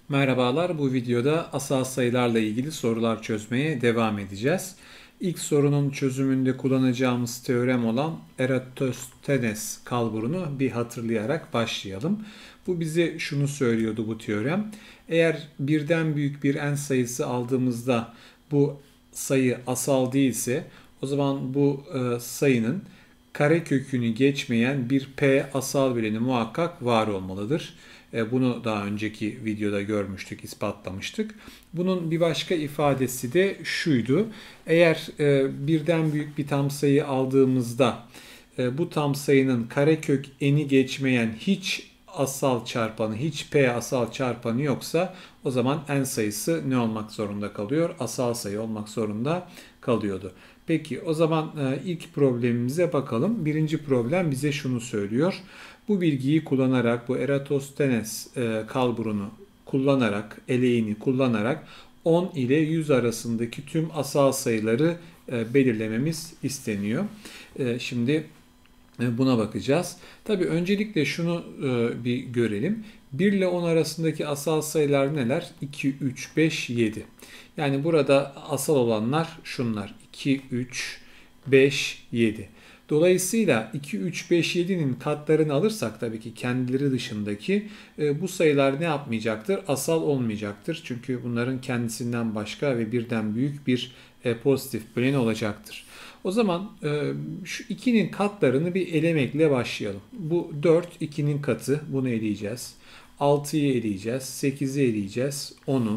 Merhabalar, bu videoda asal sayılarla ilgili sorular çözmeye devam edeceğiz. İlk sorunun çözümünde kullanacağımız teorem olan Eratosthenes kalburunu bir hatırlayarak başlayalım. Bu bize şunu söylüyordu bu teorem. Eğer birden büyük bir n sayısı aldığımızda bu sayı asal değilse o zaman bu sayının karekökünü geçmeyen bir p asal bireni muhakkak var olmalıdır. Bunu daha önceki videoda görmüştük, ispatlamıştık. Bunun bir başka ifadesi de şuydu. Eğer birden büyük bir tam sayı aldığımızda bu tam sayının karekök n'i geçmeyen hiç asal çarpanı, hiç p asal çarpanı yoksa o zaman n sayısı ne olmak zorunda kalıyor? Asal sayı olmak zorunda kalıyordu. Peki o zaman ilk problemimize bakalım. Birinci problem bize şunu söylüyor. Bu bilgiyi kullanarak, bu Eratosthenes kalburunu kullanarak, eleğini kullanarak 10 ile 100 arasındaki tüm asal sayıları belirlememiz isteniyor. Şimdi buna bakacağız. Tabii öncelikle şunu bir görelim. 1 ile 10 arasındaki asal sayılar neler? 2, 3, 5, 7. Yani burada asal olanlar şunlar. 2, 3, 5, 7. Dolayısıyla 2, 3, 5, 7'nin katlarını alırsak tabii ki kendileri dışındaki bu sayılar ne yapmayacaktır? Asal olmayacaktır. Çünkü bunların kendisinden başka ve birden büyük bir pozitif böleni olacaktır. O zaman şu 2'nin katlarını bir elemekle başlayalım. Bu 4 2'nin katı. Bunu eleyeceğiz. 6'yı eleyeceğiz. 8'i eleyeceğiz. 10'u.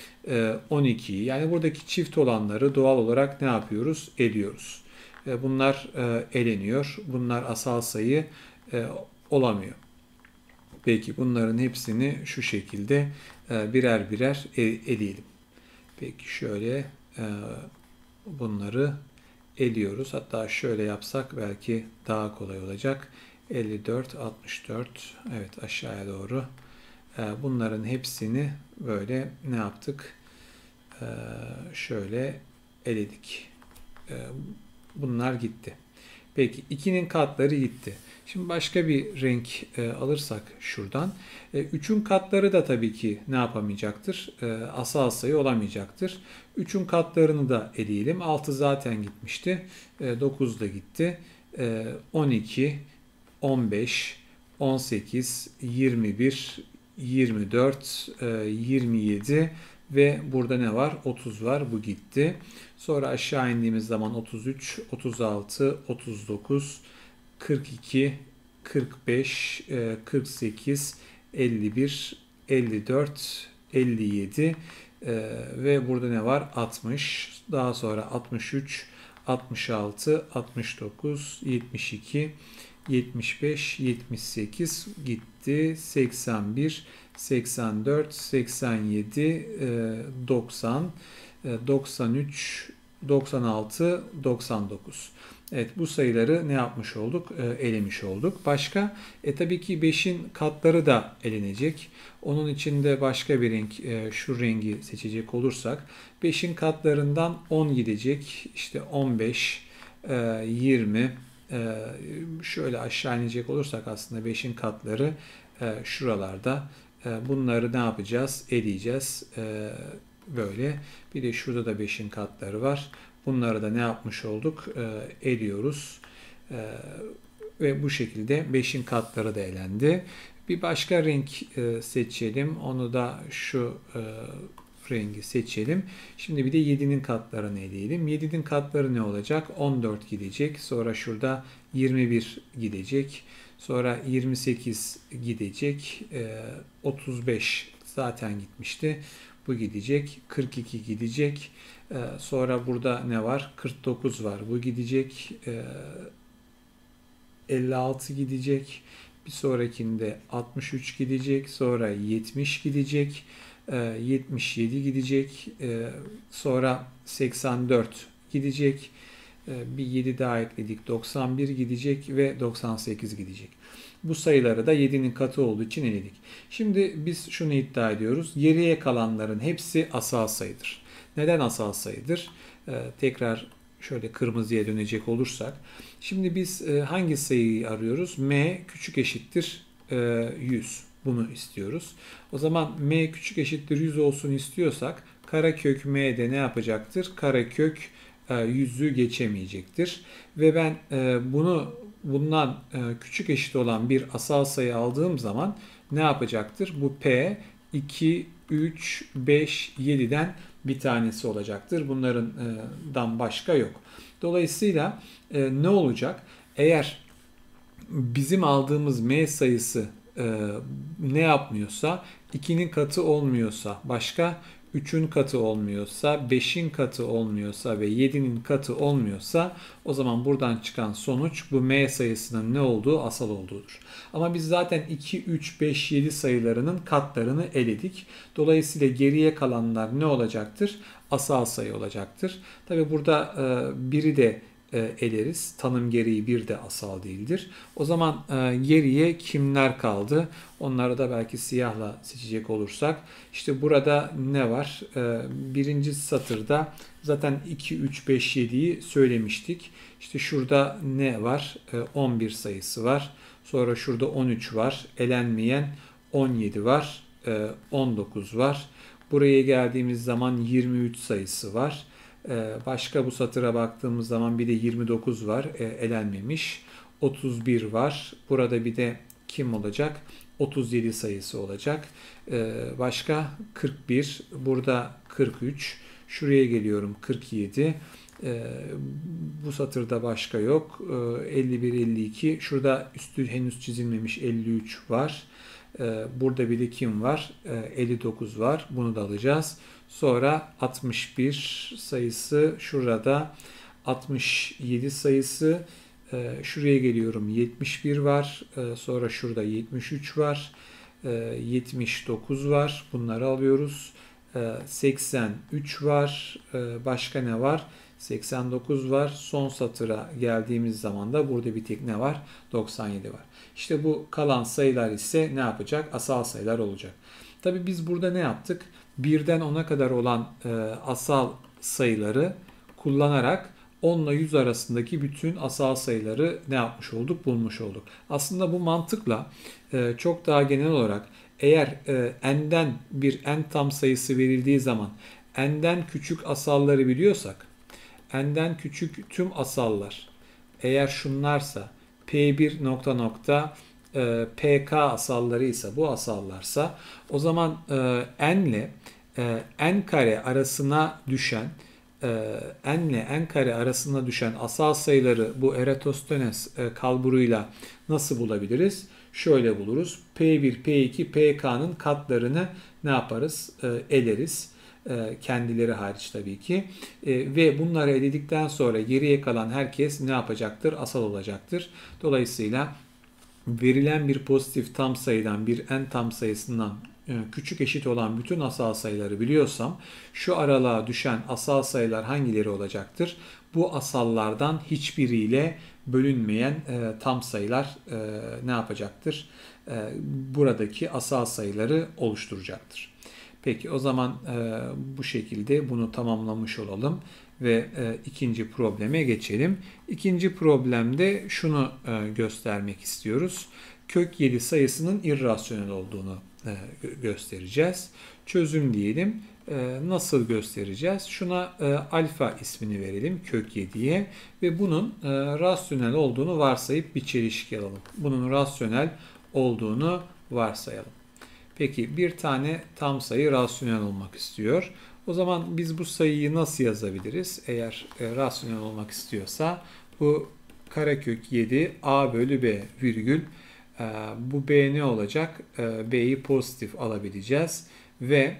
12'yi. Yani buradaki çift olanları doğal olarak ne yapıyoruz? Eliyoruz. Bunlar eleniyor. Bunlar asal sayı olamıyor. Peki bunların hepsini şu şekilde birer birer eleyelim. Peki şöyle bunları eliyoruz. Hatta şöyle yapsak belki daha kolay olacak. 54, 64. Evet, aşağıya doğru. Bunların hepsini böyle ne yaptık? Şöyle eledik. Bunlar gitti. Peki 2'nin katları gitti. Şimdi başka bir renk alırsak şuradan. 3'ün katları da tabii ki ne yapamayacaktır? Asal sayı olamayacaktır. 3'ün katlarını da eleyelim. 6 zaten gitmişti. 9 da gitti. 12, 15, 18, 21, 24, 27 ve burada ne var? 30 var. Bu gitti. Sonra aşağı indiğimiz zaman 33, 36, 39, 42, 45, 48, 51, 54, 57 ve burada ne var? 60. Daha sonra 63, 66, 69, 72, 75, 78 gitti. 81, 84, 87, 90, 93, 96, 99. Evet, bu sayıları ne yapmış olduk? Elemiş olduk. Başka? Tabii ki 5'in katları da elenecek. Onun için de başka bir renk, şu rengi seçecek olursak 5'in katlarından 10 gidecek. İşte 15, 20, şöyle aşağı inecek olursak aslında 5'in katları şuralarda. Bunları ne yapacağız? Eleyeceğiz. Böyle. Bir de şurada da 5'in katları var. Bunları da ne yapmış olduk? Eliyoruz. Ve bu şekilde 5'in katları da elendi. Bir başka renk seçelim. Onu da şu rengi seçelim. Şimdi bir de 7'nin katlarını eleyelim. 7'nin katları ne olacak? 14 gidecek. Sonra şurada 21 gidecek. Sonra 28 gidecek. 35 zaten gitmişti. Bu gidecek. 42 gidecek. Sonra burada ne var? 49 var. Bu gidecek. 56 gidecek. Bir sonrakinde 63 gidecek. Sonra 70 gidecek. 77 gidecek. Sonra 84 gidecek. Bir 7 daha ekledik. 91 gidecek ve 98 gidecek. Bu sayıları da 7'nin katı olduğu için eledik. Şimdi biz şunu iddia ediyoruz. Geriye kalanların hepsi asal sayıdır. Neden asal sayıdır? Tekrar şöyle kırmızıya dönecek olursak. Şimdi biz hangi sayıyı arıyoruz? M küçük eşittir 100. Bunu istiyoruz. O zaman m küçük eşittir 100 olsun istiyorsak karekök m de ne yapacaktır? Karekök 100'ü geçemeyecektir. Ve ben bundan küçük eşit olan bir asal sayı aldığım zaman ne yapacaktır? Bu p 2, 3, 5, 7'den bir tanesi olacaktır. Bunlardan başka yok. Dolayısıyla ne olacak? Eğer bizim aldığımız m sayısı ne yapmıyorsa, 2'nin katı olmuyorsa, başka 3'ün katı olmuyorsa, 5'in katı olmuyorsa ve 7'nin katı olmuyorsa o zaman buradan çıkan sonuç bu m sayısının ne olduğu, asal olduğudur. Ama biz zaten 2, 3, 5, 7 sayılarının katlarını eledik. Dolayısıyla geriye kalanlar ne olacaktır? Asal sayı olacaktır. Tabi burada biri de eleriz. Tanım gereği bir de asal değildir. O zaman geriye kimler kaldı? Onları da belki siyahla seçecek olursak. İşte burada ne var? Birinci satırda zaten 2, 3, 5, 7'yi söylemiştik. İşte şurada ne var? 11 sayısı var. Sonra şurada 13 var. Elenmeyen 17 var. 19 var. Buraya geldiğimiz zaman 23 sayısı var. Başka bu satıra baktığımız zaman bir de 29 var, elenmemiş. 31 var. Burada bir de kim olacak? 37 sayısı olacak. Başka 41. Burada 43. Şuraya geliyorum 47. Bu satırda başka yok. 51, 52. Şurada üstü henüz çizilmemiş 53 var. Burada bir de kim var? 59 var. Bunu da alacağız. Sonra 61 sayısı, şurada 67 sayısı, şuraya geliyorum 71 var. Sonra şurada 73 var. 79 var. Bunları alıyoruz. 83 var. Başka ne var? 89 var. Son satıra geldiğimiz zaman da burada bir tek ne var? 97 var. İşte bu kalan sayılar ise ne yapacak? Asal sayılar olacak. Tabii biz burada ne yaptık? 1'den 10'a kadar olan asal sayıları kullanarak 10 ile 100 arasındaki bütün asal sayıları ne yapmış olduk? Bulmuş olduk. Aslında bu mantıkla çok daha genel olarak eğer n'den bir n tam sayısı verildiği zaman n'den küçük asalları biliyorsak, n'den küçük tüm asallar eğer şunlarsa p1 nokta nokta pk asalları ise, bu asallarsa, o zaman n ile n kare arasına düşen n ile n kare arasına düşen asal sayıları bu Eratosthenes kalburuyla nasıl bulabiliriz? Şöyle buluruz. P1, P2, PK'nın katlarını ne yaparız? Eleriz. Kendileri hariç tabii ki. Ve bunları eledikten sonra geriye kalan herkes ne yapacaktır? Asal olacaktır. Dolayısıyla verilen bir pozitif tam sayıdan, bir n tam sayısından küçük eşit olan bütün asal sayıları biliyorsam şu aralığa düşen asal sayılar hangileri olacaktır? Bu asallardan hiçbiriyle bölünmeyen tam sayılar ne yapacaktır? Buradaki asal sayıları oluşturacaktır. Peki o zaman bu şekilde bunu tamamlamış olalım ve ikinci probleme geçelim. İkinci problemde şunu göstermek istiyoruz. Kök 7 sayısının irrasyonel olduğunu göstereceğiz. Çözüm diyelim. Nasıl göstereceğiz? Şuna alfa ismini verelim kök 7'ye ve bunun rasyonel olduğunu varsayıp bir çelişki alalım. Bunun rasyonel olduğunu varsayalım. Peki bir tane tam sayı rasyonel olmak istiyor. O zaman biz bu sayıyı nasıl yazabiliriz? Eğer rasyonel olmak istiyorsa bu karekök 7 a bölü b virgül bu b ne olacak? B'yi pozitif alabileceğiz ve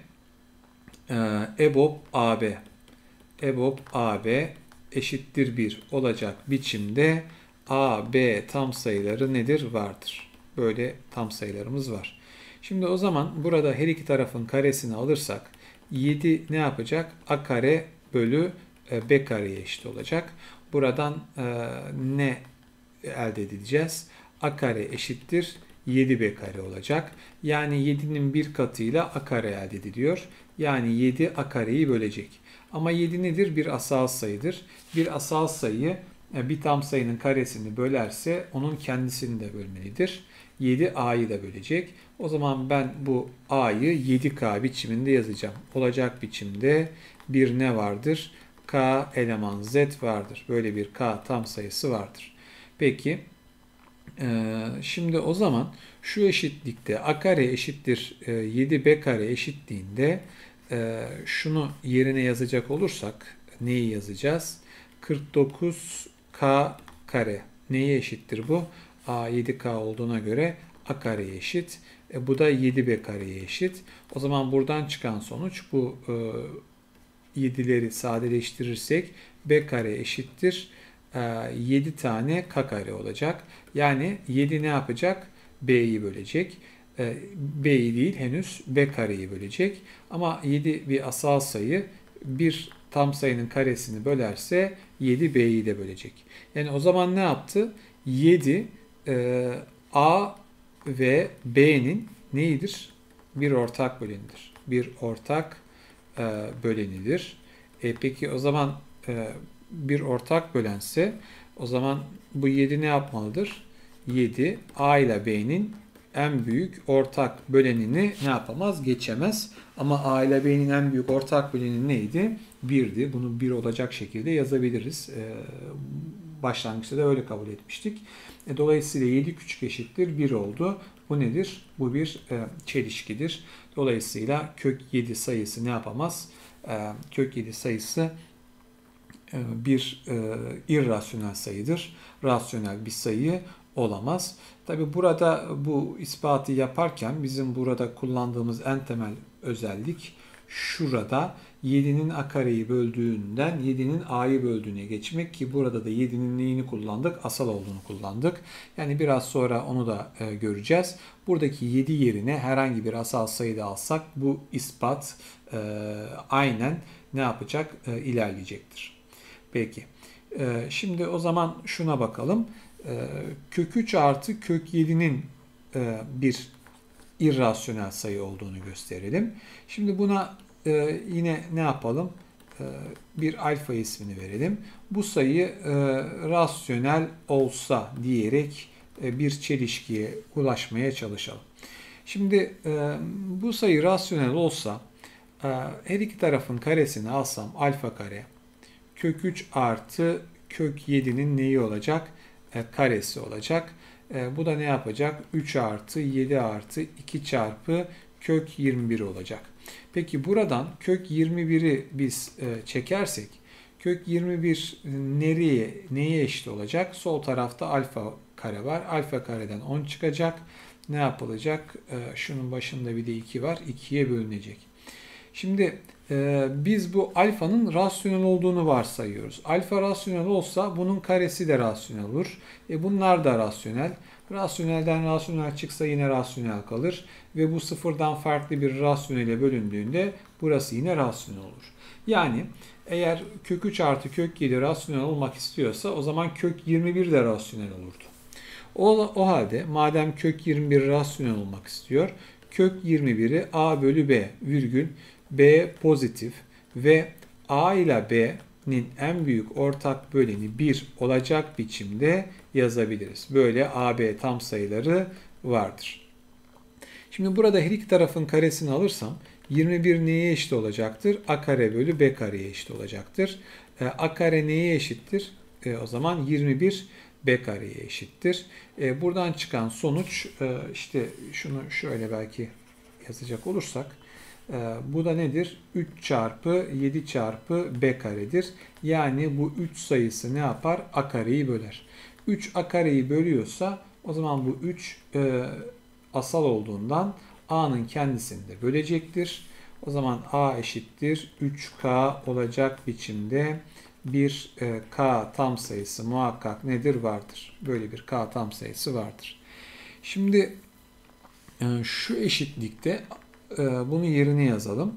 EBOB AB EBOB AB eşittir 1 olacak biçimde a, b tam sayıları nedir? Vardır. Böyle tam sayılarımız var. Şimdi o zaman burada her iki tarafın karesini alırsak 7 ne yapacak? A kare bölü b kareye eşit olacak. Buradan ne elde edeceğiz? A kare eşittir 7b kare olacak. Yani 7'nin bir katıyla a kare elde ediliyor. Yani 7 a kareyi bölecek. Ama 7 nedir? Bir asal sayıdır. Bir asal sayı bir tam sayının karesini bölerse onun kendisini de bölmelidir. 7 a'yı da bölecek. O zaman ben bu a'yı 7k biçiminde yazacağım. Olacak biçimde bir ne vardır? K eleman z vardır. Böyle bir k tam sayısı vardır. Peki şimdi o zaman şu eşitlikte a kare eşittir 7b kare eşitliğinde şunu yerine yazacak olursak neyi yazacağız? 49k kare neye eşittir bu? A 7k olduğuna göre a kareye eşit. Bu da 7b kareye eşit. O zaman buradan çıkan sonuç bu 7'leri sadeleştirirsek b kare eşittir 7 tane k kare olacak. Yani 7 ne yapacak? B'yi bölecek. B'yi değil henüz b kareyi bölecek. Ama 7 bir asal sayı, bir tam sayının karesini bölerse 7 b'yi de bölecek. Yani o zaman ne yaptı? 7 a ve b'nin neyidir? Bir ortak bölenidir. Bir ortak bölenidir. Peki o zaman bir ortak bölense o zaman bu 7 ne yapmalıdır? 7 a ile b'nin en büyük ortak bölenini ne yapamaz? Geçemez. Ama a ile b'nin en büyük ortak böleni neydi? 1'di. Bunu 1 olacak şekilde yazabiliriz. Başlangıçta da öyle kabul etmiştik. Dolayısıyla 7 küçük eşittir 1 oldu. Bu nedir? Bu bir çelişkidir. Dolayısıyla kök 7 sayısı ne yapamaz? Kök 7 sayısı bir irrasyonel sayıdır. Rasyonel bir sayı olamaz. Tabi burada bu ispatı yaparken bizim burada kullandığımız en temel özellik şurada 7'nin a kareyi böldüğünden 7'nin a'yı böldüğüne geçmek ki burada da 7'nin neyini kullandık? Asal olduğunu kullandık. Yani biraz sonra onu da göreceğiz. Buradaki 7 yerine herhangi bir asal sayı da alsak bu ispat aynen ne yapacak? İlerleyecektir. Peki. Şimdi o zaman şuna bakalım. Kök 3 artı kök 7'nin bir irrasyonel sayı olduğunu gösterelim. Şimdi buna yine ne yapalım? Bir alfa ismini verelim. Bu sayı rasyonel olsa diyerek bir çelişkiye ulaşmaya çalışalım. Şimdi bu sayı rasyonel olsa her iki tarafın karesini alsam alfa kare kök 3 artı kök 7'nin neyi olacak? Karesi olacak. Bu da ne yapacak? 3 artı 7 artı 2 çarpı kök 21 olacak. Peki buradan kök 21'i biz çekersek kök 21 neye eşit olacak? Sol tarafta alfa kare var. Alfa kareden 10 çıkacak. Ne yapılacak? Şunun başında bir de 2 var. 2'ye bölünecek. Şimdi biz bu alfanın rasyonel olduğunu varsayıyoruz. Alfa rasyonel olsa bunun karesi de rasyonel olur. Bunlar da rasyonel. Rasyonelden rasyonel çıksa yine rasyonel kalır. Ve bu sıfırdan farklı bir rasyonele bölündüğünde burası yine rasyonel olur. Yani eğer kök 3 artı kök 7 rasyonel olmak istiyorsa o zaman kök 21 de rasyonel olurdu. O halde madem kök 21 rasyonel olmak istiyor, kök 21'i a bölü b virgül b pozitif ve a ile b'nin en büyük ortak böleni 1 olacak biçimde yazabiliriz. Böyle a, b tam sayıları vardır. Şimdi burada her iki tarafın karesini alırsam 21 neye eşit olacaktır? A kare bölü b kareye eşit olacaktır. A kare neye eşittir? O zaman 21 b kareye eşittir. Buradan çıkan sonuç işte şunu şöyle belki yazacak olursak bu da nedir? 3 çarpı 7 çarpı b karedir. Yani bu 3 sayısı ne yapar? A kareyi böler. 3 a kareyi bölüyorsa o zaman bu 3 asal olduğundan a'nın kendisini de bölecektir. O zaman a eşittir 3k olacak biçimde bir k tam sayısı muhakkak nedir? Vardır. Böyle bir k tam sayısı vardır. Şimdi şu eşitlikte bunu yerine yazalım.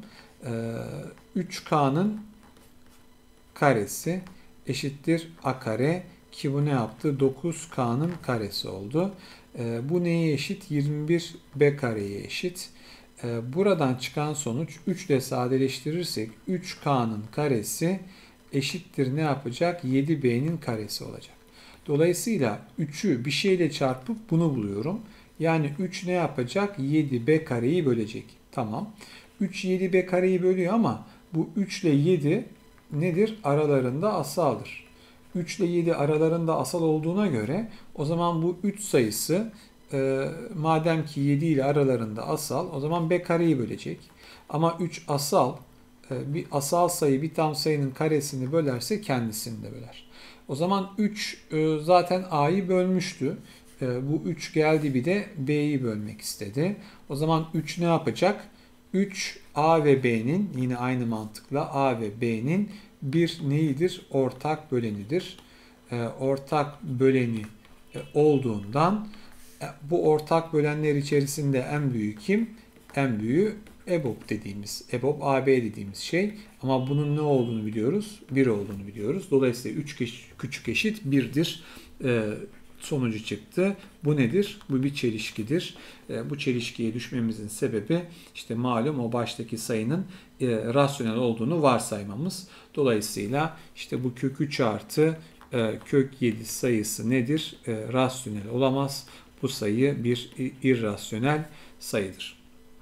3k'nın karesi eşittir a kare ki bu ne yaptı? 9k'nın karesi oldu. Bu neye eşit? 21 b kareye eşit. Buradan çıkan sonuç 3 ile sadeleştirirsek 3k'nın karesi eşittir ne yapacak? 7b'nin karesi olacak. Dolayısıyla 3'ü bir şeyle çarpıp bunu buluyorum. Yani 3 ne yapacak? 7b kareyi bölecek. Tamam. 3 7b kareyi bölüyor ama bu 3 ile 7 nedir? Aralarında asaldır. 3 ile 7 aralarında asal olduğuna göre o zaman bu 3 sayısı madem ki 7 ile aralarında asal, o zaman b kareyi bölecek. Ama 3 asal, bir asal sayı bir tam sayının karesini bölerse kendisini de böler. O zaman 3 zaten a'yı bölmüştü. Bu 3 geldi bir de b'yi bölmek istedi. O zaman 3 ne yapacak? 3 a ve b'nin, yine aynı mantıkla a ve b'nin bir neyidir? Ortak bölenidir. Ortak böleni olduğundan bu ortak bölenler içerisinde en büyük kim? En büyüğü EBOB dediğimiz, EBOB AB dediğimiz şey. Ama bunun ne olduğunu biliyoruz? 1 olduğunu biliyoruz. Dolayısıyla 3 küçük eşit 1'dir. Sonucu çıktı. Bu nedir? Bu bir çelişkidir. Bu çelişkiye düşmemizin sebebi işte malum o baştaki sayının rasyonel olduğunu varsaymamız. Dolayısıyla işte bu kök 3 artı kök 7 sayısı nedir? Rasyonel olamaz. Bu sayı bir irrasyonel sayıdır.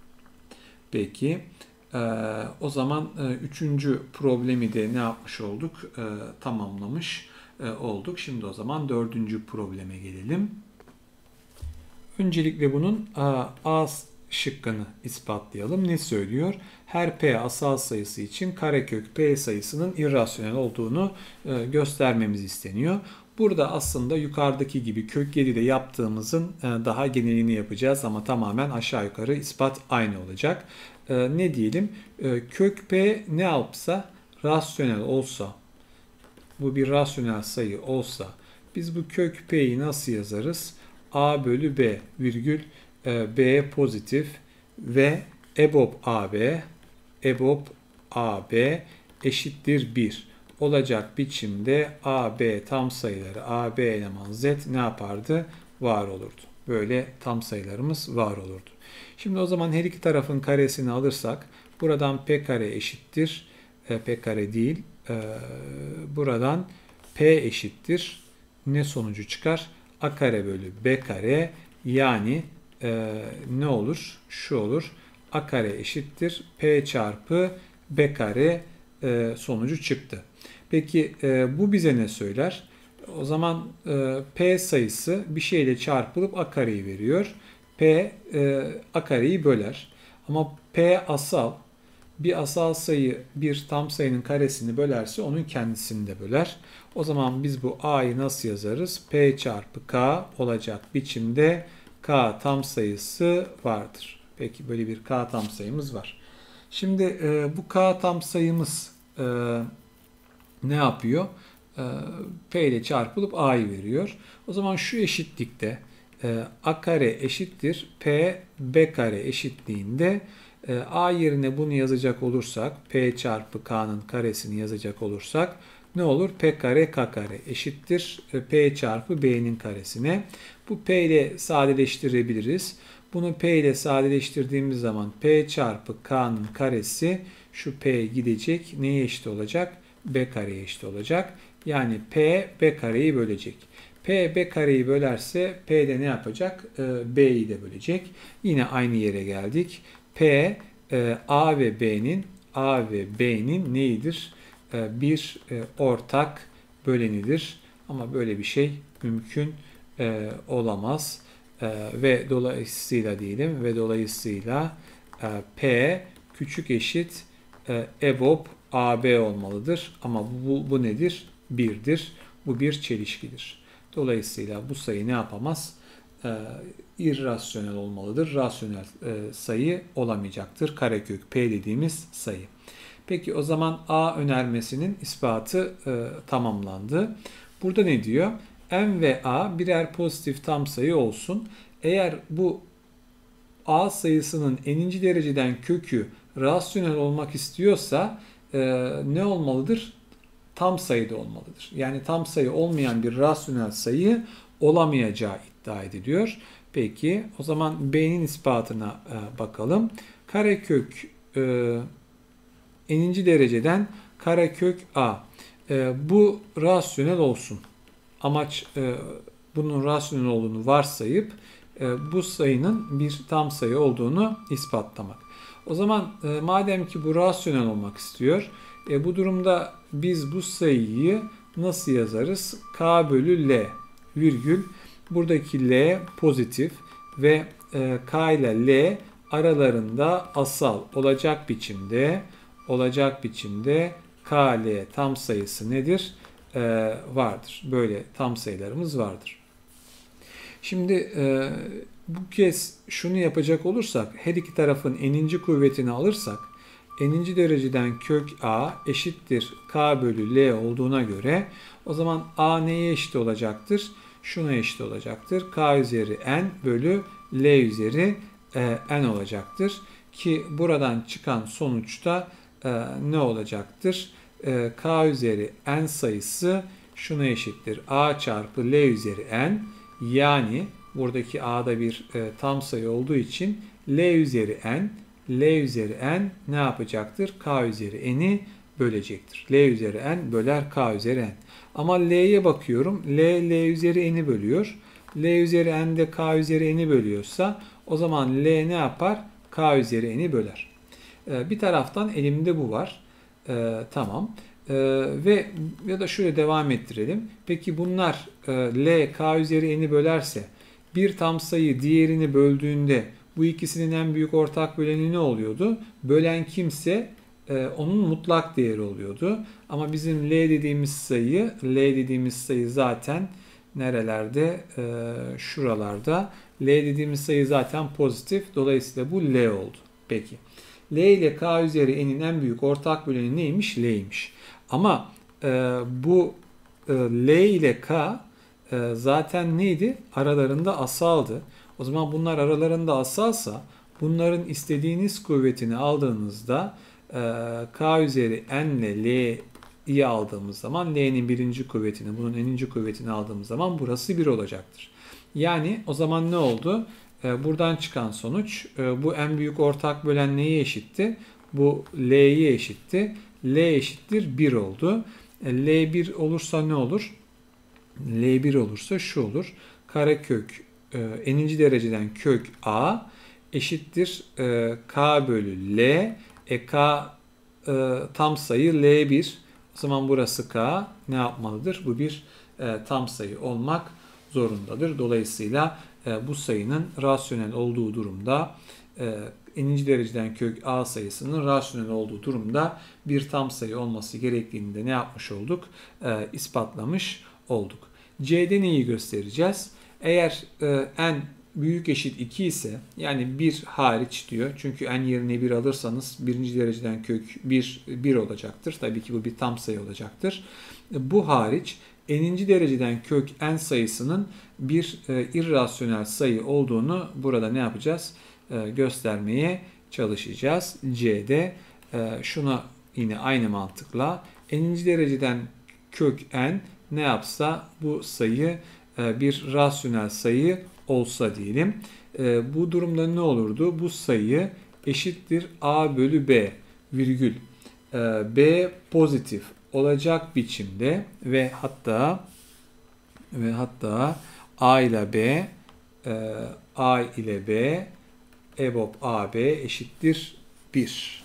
Peki o zaman 3. problemi de ne yapmış olduk? Tamamlamış olduk. Şimdi o zaman 4. probleme gelelim. Öncelikle bunun A şıkkını ispatlayalım. Ne söylüyor? Her P asal sayısı için karekök P sayısının irrasyonel olduğunu göstermemiz isteniyor. Burada aslında yukarıdaki gibi kök 7'de yaptığımızın daha genelini yapacağız ama tamamen aşağı yukarı ispat aynı olacak. Ne diyelim? Kök P ne yapsa, rasyonel olsa, bu bir rasyonel sayı olsa biz bu kök P'yi nasıl yazarız? A bölü B virgül B pozitif ve EBOB AB eşittir 1 olacak biçimde AB tam sayıları AB eleman Z ne yapardı? Var olurdu. Böyle tam sayılarımız var olurdu. Şimdi o zaman her iki tarafın karesini alırsak buradan P kare eşittir. P kare değil. Buradan P eşittir. Ne sonucu çıkar? A kare bölü B kare, yani ne olur? Şu olur. A kare eşittir. P çarpı B kare sonucu çıktı. Peki bu bize ne söyler? O zaman P sayısı bir şeyle çarpılıp A kareyi veriyor. P A kareyi böler. Ama P asal, bir asal sayı bir tam sayının karesini bölerse onun kendisini de böler. O zaman biz bu A'yı nasıl yazarız? P çarpı K olacak biçimde K tam sayısı vardır. Peki böyle bir K tam sayımız var. Şimdi bu K tam sayımız ne yapıyor? P ile çarpılıp A'yı veriyor. O zaman şu eşitlikte A kare eşittir P B kare eşitliğinde A yerine bunu yazacak olursak, P çarpı K'nın karesini yazacak olursak ne olur? P kare K kare eşittir P çarpı B'nin karesine. Bu P ile sadeleştirebiliriz. Bunu P ile sadeleştirdiğimiz zaman P çarpı K'nın karesi, şu P gidecek. Neye eşit olacak? B kareye eşit olacak. Yani P B kareyi bölecek. P B kareyi bölerse P de ne yapacak? B'yi de bölecek. Yine aynı yere geldik. P A ve B'nin neyidir? Bir ortak bölenidir. Ama böyle bir şey mümkün olamaz. Ve dolayısıyla P küçük eşit EBOB AB olmalıdır. Ama bu nedir? 1'dir. Bu bir çelişkidir. Dolayısıyla bu sayı ne yapamaz? İrrasyonel olmalıdır. Rasyonel sayı olamayacaktır. Karekök P dediğimiz sayı. Peki o zaman A önermesinin ispatı tamamlandı. Burada ne diyor? M ve A birer pozitif tam sayı olsun. Eğer bu A sayısının n'inci dereceden kökü rasyonel olmak istiyorsa ne olmalıdır? Tam sayıda olmalıdır. Yani tam sayı olmayan bir rasyonel sayı olamayacağı iddia ediliyor. Peki o zaman B'nin ispatına bakalım. Karekök n'inci dereceden karekök A. Bu rasyonel olsun. Amaç bunun rasyonel olduğunu varsayıp bu sayının bir tam sayı olduğunu ispatlamak. O zaman madem ki bu rasyonel olmak istiyor, bu durumda biz bu sayıyı nasıl yazarız? K bölü L virgül, buradaki L pozitif ve K ile L aralarında asal olacak biçimde K, L tam sayısı nedir? Vardır. Böyle tam sayılarımız vardır. Şimdi bu kez şunu yapacak olursak, her iki tarafın n'inci kuvvetini alırsak, n'inci dereceden kök a eşittir k bölü l olduğuna göre, o zaman a neye eşit olacaktır? Şuna eşit olacaktır. K üzeri n bölü l üzeri n olacaktır. Ki buradan çıkan sonuçta ne olacaktır? K üzeri n sayısı şuna eşittir. A çarpı L üzeri n, yani buradaki A'da bir tam sayı olduğu için L üzeri n ne yapacaktır? K üzeri n'i bölecektir. L üzeri n böler K üzeri n. Ama L'ye bakıyorum. L üzeri n'i bölüyor. L üzeri n de K üzeri n'i bölüyorsa, o zaman L ne yapar? K üzeri n'i böler. Bir taraftan elimde bu var. Tamam. Ve ya da şöyle devam ettirelim. Peki bunlar L K üzeri n'i bölerse, bir tam sayı diğerini böldüğünde bu ikisinin en büyük ortak böleni ne oluyordu? Bölen kimse onun mutlak değeri oluyordu. Ama bizim L dediğimiz sayı zaten nerelerde? Şuralarda. L dediğimiz sayı zaten pozitif. Dolayısıyla bu L oldu. Peki. L ile K üzeri n'in en büyük ortak böleni neymiş? L'ymiş. Ama bu L ile K zaten neydi? Aralarında asaldı. O zaman bunlar aralarında asalsa, bunların istediğiniz kuvvetini aldığınızda K üzeri n ile L'yi aldığımız zaman, L'nin birinci kuvvetini, bunun n'inci kuvvetini aldığımız zaman burası 1 olacaktır. Yani o zaman ne oldu? Buradan çıkan sonuç, bu en büyük ortak bölen neye eşitti? Bu L'ye eşitti. L eşittir 1 oldu. L 1 olursa ne olur? L 1 olursa şu olur. Karekök n'inci dereceden kök a eşittir k bölü L. K tam sayı L1. O zaman burası k ne yapmalıdır? Bu bir tam sayı olmak zorundadır. Dolayısıyla bu sayının rasyonel olduğu durumda, n'inci dereceden kök a sayısının rasyonel olduğu durumda bir tam sayı olması gerektiğini de ne yapmış olduk? İspatlamış olduk. C'de neyi göstereceğiz? Eğer n büyük eşit 2 ise, yani 1 hariç diyor. Çünkü n yerine 1 alırsanız birinci dereceden kök 1 olacaktır. Tabii ki bu bir tam sayı olacaktır. Bu hariç n'inci dereceden kök n sayısının bir irrasyonel sayı olduğunu burada ne yapacağız? Göstermeye çalışacağız. C'de şuna yine aynı mantıkla n'inci dereceden kök n ne yapsa, bu sayı bir rasyonel sayı olsa diyelim. Bu durumda ne olurdu? Bu sayı eşittir a bölü b virgül. B pozitif olacak biçimde ve hatta a ile b EBOB AB eşittir 1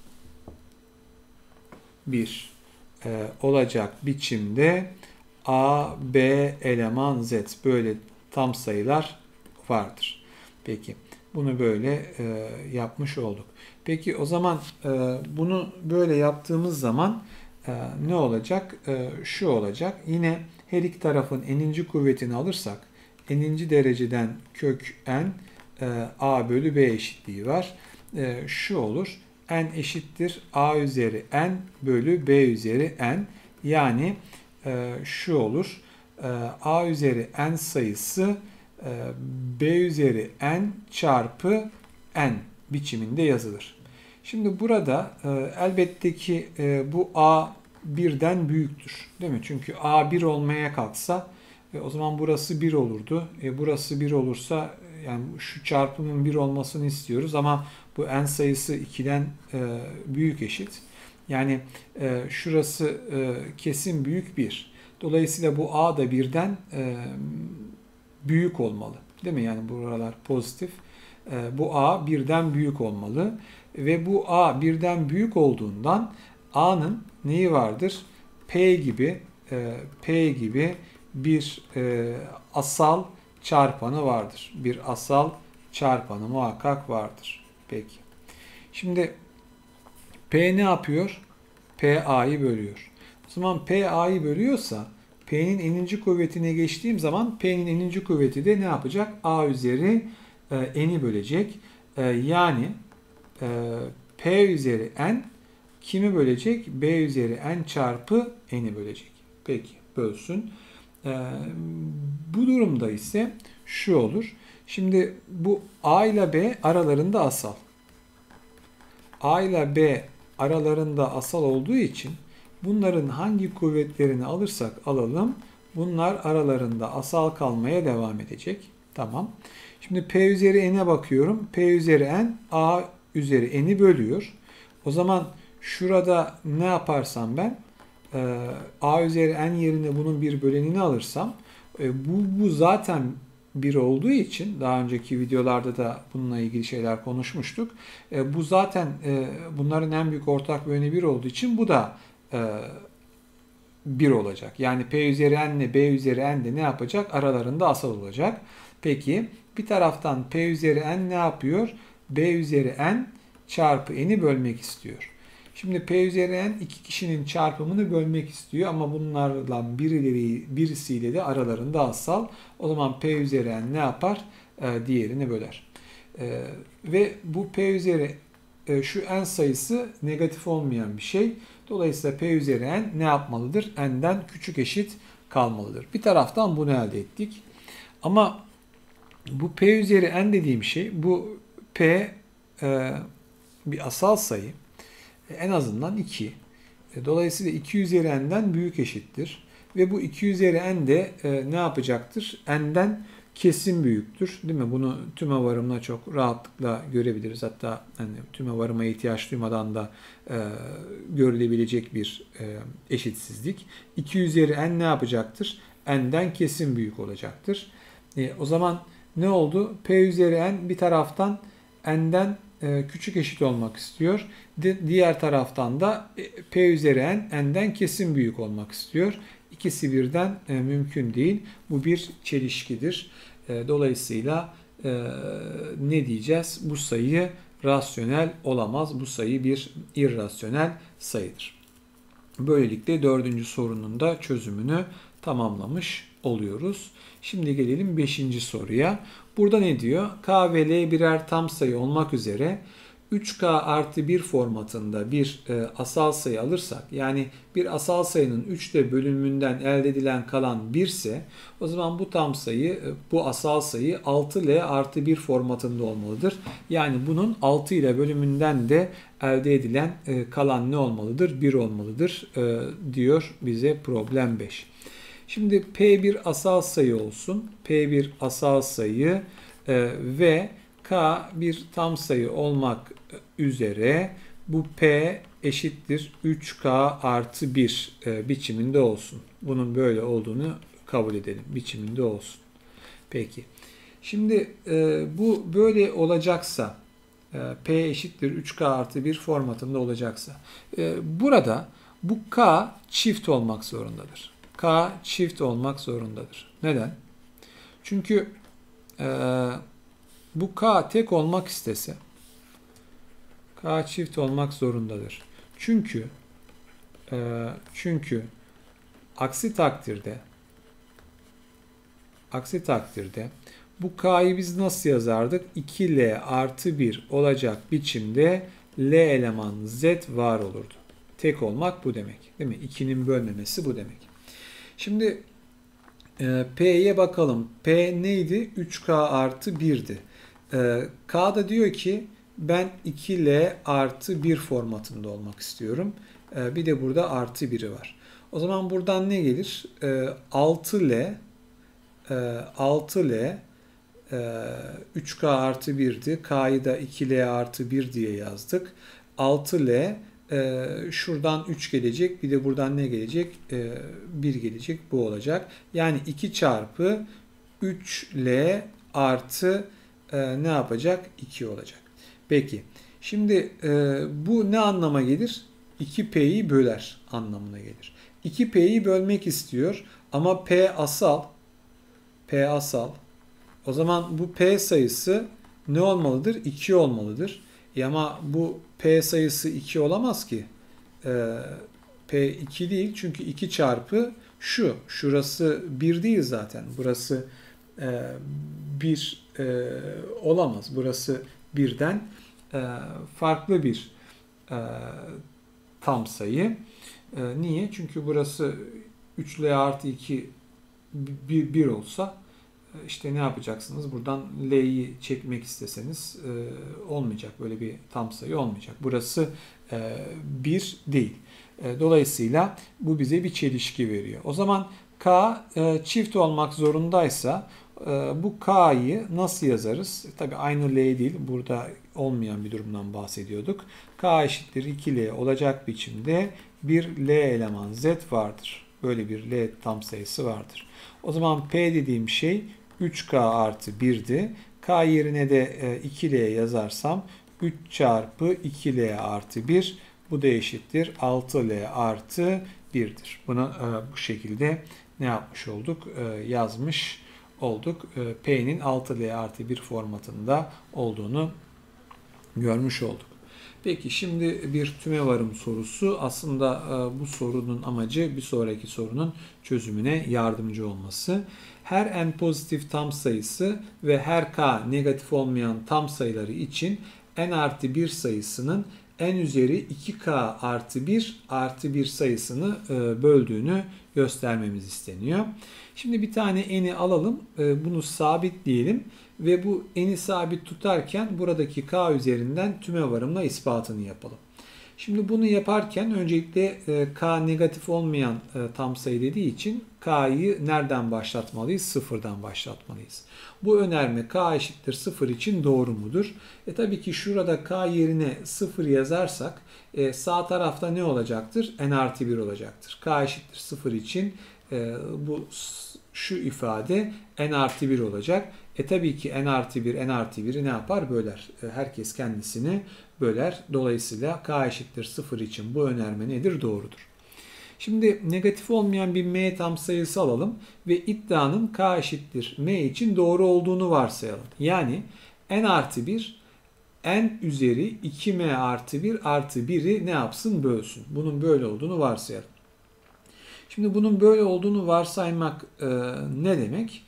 olacak biçimde A, B eleman Z, böyle tam sayılar vardır. Peki bunu böyle yapmış olduk. Peki o zaman bunu böyle yaptığımız zaman ne olacak? Şu olacak. Yine her iki tarafın n'inci kuvvetini alırsak, n'inci dereceden kök n a bölü b eşitliği var. Şu olur. N eşittir a üzeri n bölü b üzeri n. Yani şu olur. A üzeri n sayısı b üzeri n çarpı n biçiminde yazılır. Şimdi burada elbette ki bu a birden büyüktür. Değil mi? Çünkü a 1 olmaya kalksa o zaman burası 1 olurdu. Burası 1 olursa, yani şu çarpımın 1 olmasını istiyoruz ama bu n sayısı 2'den büyük eşit. Yani şurası kesin büyük 1. Dolayısıyla bu a da 1'den büyük olmalı. Değil mi? Yani buralar pozitif. Bu A birden büyük olmalı. Ve bu A birden büyük olduğundan A'nın neyi vardır? P gibi bir asal çarpanı vardır. Bir asal çarpanı muhakkak vardır. Peki. Şimdi P ne yapıyor? P A'yı bölüyor. O zaman P A'yı bölüyorsa P'nin n'inci kuvvetine geçtiğim zaman P'nin n'inci kuvveti de ne yapacak? A üzeri n'i bölecek. Yani P üzeri n kimi bölecek? B üzeri n çarpı n'i bölecek. Peki bölsün. Bu durumda ise şu olur. Şimdi bu A ile B aralarında asal. A ile B aralarında asal olduğu için bunların hangi kuvvetlerini alırsak alalım bunlar aralarında asal kalmaya devam edecek. Tamam. Şimdi P üzeri n'e bakıyorum. P üzeri n A üzeri n'i bölüyor. O zaman şurada ne yaparsam ben A üzeri n yerine bunun bir bölenini alırsam bu zaten 1 olduğu için daha önceki videolarda da bununla ilgili şeyler konuşmuştuk. Bu zaten bunların en büyük ortak böleni 1 olduğu için bu da 1 olacak. Yani P üzeri n ile B üzeri n de ne yapacak? Aralarında asal olacak. Peki bir taraftan P üzeri n ne yapıyor? B üzeri n çarpı n'i bölmek istiyor. Şimdi P üzeri n iki kişinin çarpımını bölmek istiyor ama bunlardan birisiyle de aralarında asal. O zaman P üzeri n ne yapar? Diğerini böler. Ve bu P üzeri şu n sayısı negatif olmayan bir şey. Dolayısıyla P üzeri n ne yapmalıdır? N'den küçük eşit kalmalıdır. Bir taraftan bunu elde ettik. Ama bu P üzeri n dediğim şey bu P bir asal sayı. En azından 2. Dolayısıyla 2 üzeri n'den büyük eşittir. Ve bu 2 üzeri n de ne yapacaktır? N'den kesin büyüktür. Değil mi? Bunu tümevarımla çok rahatlıkla görebiliriz. Hatta hani, tümevarıma ihtiyaç duymadan da görülebilecek bir eşitsizlik. 2 üzeri n ne yapacaktır? N'den kesin büyük olacaktır. O zaman ne oldu? P üzeri n bir taraftan n'den küçük eşit olmak istiyor. Diğer taraftan da P üzeri n n'den kesin büyük olmak istiyor. İkisi birden mümkün değil. Bu bir çelişkidir. Dolayısıyla ne diyeceğiz? Bu sayı rasyonel olamaz. Bu sayı bir irrasyonel sayıdır. Böylelikle dördüncü sorunun da çözümünü tamamlamış oluyoruz. Şimdi gelelim 5. soruya. Burada ne diyor? K ve L birer tam sayı olmak üzere 3K artı 1 formatında bir asal sayı alırsak, yani bir asal sayının 3'te bölümünden elde edilen kalan 1 ise o zaman bu tam sayı, bu asal sayı 6L artı 1 formatında olmalıdır. Yani bunun 6 ile bölümünden de elde edilen kalan ne olmalıdır? 1 olmalıdır diyor bize problem 5. Şimdi P bir asal sayı olsun. P bir asal sayı ve K bir tam sayı olmak üzere bu P eşittir 3K artı 1 biçiminde olsun. Bunun böyle olduğunu kabul edelim. Biçiminde olsun. Peki. Şimdi bu böyle olacaksa P eşittir 3K artı 1 formatında olacaksa burada bu K çift olmak zorundadır. K çift olmak zorundadır. Neden? Çünkü bu K tek olmak istese K çift olmak zorundadır. Çünkü aksi takdirde bu K'yı biz nasıl yazardık? 2L artı 1 olacak biçimde L eleman Z var olurdu. Tek olmak bu demek. Değil mi? 2'nin bölmemesi bu demek. Şimdi P'ye bakalım. P neydi? 3K artı 1'di. K da diyor ki ben 2L artı 1 formatında olmak istiyorum. Bir de burada artı 1'i var. O zaman buradan ne gelir? 6L 3K artı 1'di. K'yı da 2L artı 1 diye yazdık. 6L şuradan 3 gelecek. Bir de buradan ne gelecek? 1 gelecek. Bu olacak. Yani 2 çarpı 3L artı ne yapacak? 2 olacak. Peki. Şimdi bu ne anlama gelir? 2P'yi böler anlamına gelir. 2P'yi bölmek istiyor ama P asal. P asal. O zaman bu P sayısı ne olmalıdır? 2 olmalıdır. Ama bu P sayısı 2 olamaz ki. P 2 değil çünkü 2 çarpı şu. Şurası 1 değil zaten. Burası 1 olamaz. Burası 1'den farklı bir tam sayı. Niye? Çünkü burası 3L artı 2 1 olsa işte ne yapacaksınız? Buradan L'yi çekmek isteseniz olmayacak. Böyle bir tam sayı olmayacak. Burası 1 değil. Dolayısıyla bu bize bir çelişki veriyor. O zaman K çift olmak zorundaysa bu K'yı nasıl yazarız? Tabii aynı L değil. Burada olmayan bir durumdan bahsediyorduk. K eşittir 2L olacak biçimde bir L eleman Z vardır. Böyle bir L tam sayısı vardır. O zaman P dediğim şey 3K artı 1'di. K yerine de 2L yazarsam 3 çarpı 2L artı 1 bu da eşittir 6L artı 1'dir. Bunu bu şekilde ne yapmış olduk? Yazmış olduk. P'nin 6L artı 1 formatında olduğunu görmüş olduk. Peki şimdi bir tümevarım sorusu. Aslında bu sorunun amacı bir sonraki sorunun çözümüne yardımcı olması. Her n pozitif tam sayısı ve her k negatif olmayan tam sayıları için n artı 1 sayısının n üzeri 2k artı 1 artı 1 sayısını böldüğünü göstermemiz isteniyor. Şimdi bir tane n'i alalım, bunu sabitleyelim ve bu n'i sabit tutarken buradaki k üzerinden tümevarımla ispatını yapalım. Şimdi bunu yaparken öncelikle k negatif olmayan tam sayı dediği için k'yı nereden başlatmalıyız? Sıfırdan başlatmalıyız. Bu önerme k eşittir 0 için doğru mudur? Tabii ki şurada k yerine 0 yazarsak sağ tarafta ne olacaktır? N artı 1 olacaktır. K eşittir 0 için şu ifade n artı 1 olacak. Tabii ki n artı 1 n artı 1'i ne yapar? Böler. Herkes kendisini böler. Dolayısıyla k eşittir 0 için bu önerme nedir? Doğrudur. Şimdi negatif olmayan bir m tam sayısı alalım ve iddianın k eşittir m için doğru olduğunu varsayalım. Yani n artı 1 n üzeri 2m artı 1 artı 1'i ne yapsın? Bölsün. Bunun böyle olduğunu varsayalım. Şimdi bunun böyle olduğunu varsaymak ne demek?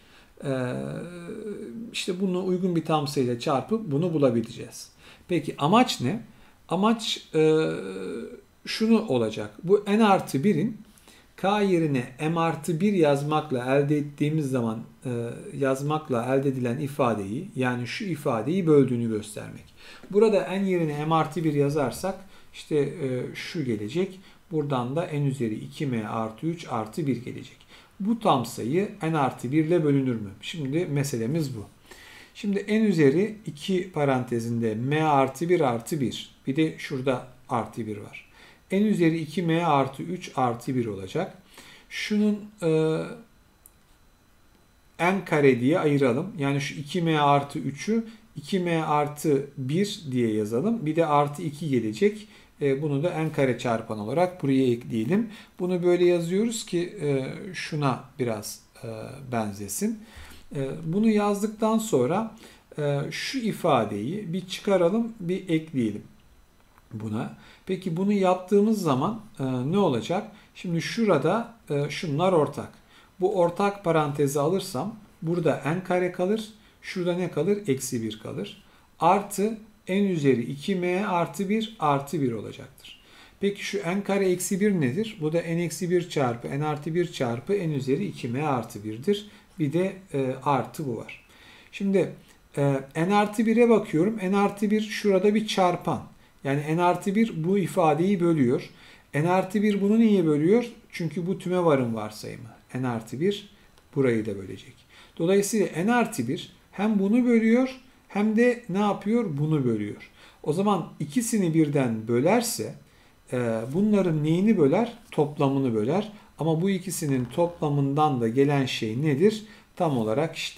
İşte bunu uygun bir tam sayıyla çarpıp bunu bulabileceğiz. Peki amaç ne? Amaç şunu olacak. Bu n artı 1'in k yerine m artı 1 yazmakla elde ettiğimiz zaman yazmakla elde edilen ifadeyi, yani şu ifadeyi böldüğünü göstermek. Burada n yerine m artı 1 yazarsak işte şu gelecek. Buradan da n üzeri 2m artı 3 artı 1 gelecek. Bu tam sayı n artı 1 ile bölünür mü? Şimdi meselemiz bu. Şimdi n üzeri 2 parantezinde m artı 1 artı 1. Bir de şurada artı 1 var. N üzeri 2m artı 3 artı 1 olacak. Şunun n kare diye ayıralım. Yani şu 2m artı 3'ü 2m artı 1 diye yazalım. Bir de artı 2 gelecek. Bunu da n kare çarpan olarak buraya ekleyelim. Bunu böyle yazıyoruz ki şuna biraz benzesin. Bunu yazdıktan sonra şu ifadeyi bir çıkaralım, bir ekleyelim buna. Peki bunu yaptığımız zaman ne olacak? Şimdi şurada şunlar ortak. Bu ortak parantezi alırsam burada n kare kalır. Şurada ne kalır? Eksi 1 kalır. Artı n üzeri 2m artı 1 artı 1 olacaktır. Peki şu n kare eksi 1 nedir? Bu da n eksi 1 çarpı n artı 1 çarpı n üzeri 2m artı 1'dir. Bir de artı bu var. Şimdi n artı 1'e bakıyorum. N artı 1 şurada bir çarpan. Yani n artı 1 bu ifadeyi bölüyor. N artı 1 bunu niye bölüyor? Çünkü bu tümevarın varsayımı. N artı 1 burayı da bölecek. Dolayısıyla n artı 1 hem bunu bölüyor hem de ne yapıyor? Bunu bölüyor. O zaman ikisini birden bölerse bunların neyini böler? Toplamını böler. Ama bu ikisinin toplamından da gelen şey nedir? Tam olarak işte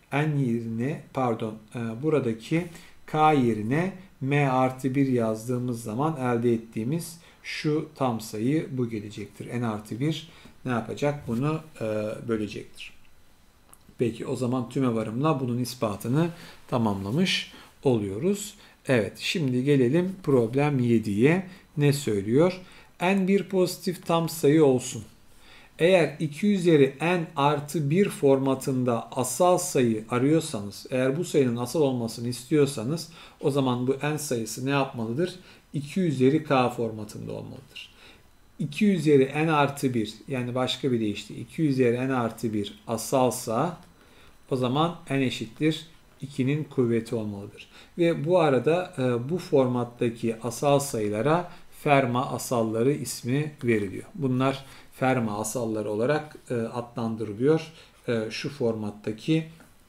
n yerine buradaki k yerine m artı 1 yazdığımız zaman elde ettiğimiz şu tam sayı bu gelecektir. N artı 1 ne yapacak? Bunu bölecektir. Peki o zaman tümevarımla bunun ispatını tamamlamış oluyoruz. Evet, şimdi gelelim problem 7'ye. Ne söylüyor? N bir pozitif tam sayı olsun. Eğer 2 üzeri n artı 1 formatında asal sayı arıyorsanız, eğer bu sayının asal olmasını istiyorsanız o zaman bu n sayısı ne yapmalıdır? 2 üzeri k formatında olmalıdır. 2 üzeri n artı 1, yani başka bir deyişle 2 üzeri n artı 1 asalsa o zaman n eşittir 2'nin kuvveti olmalıdır. Ve bu arada bu formattaki asal sayılara Fermat asalları ismi veriliyor. Bunlar Fermat asalları olarak adlandırılıyor. Şu formattaki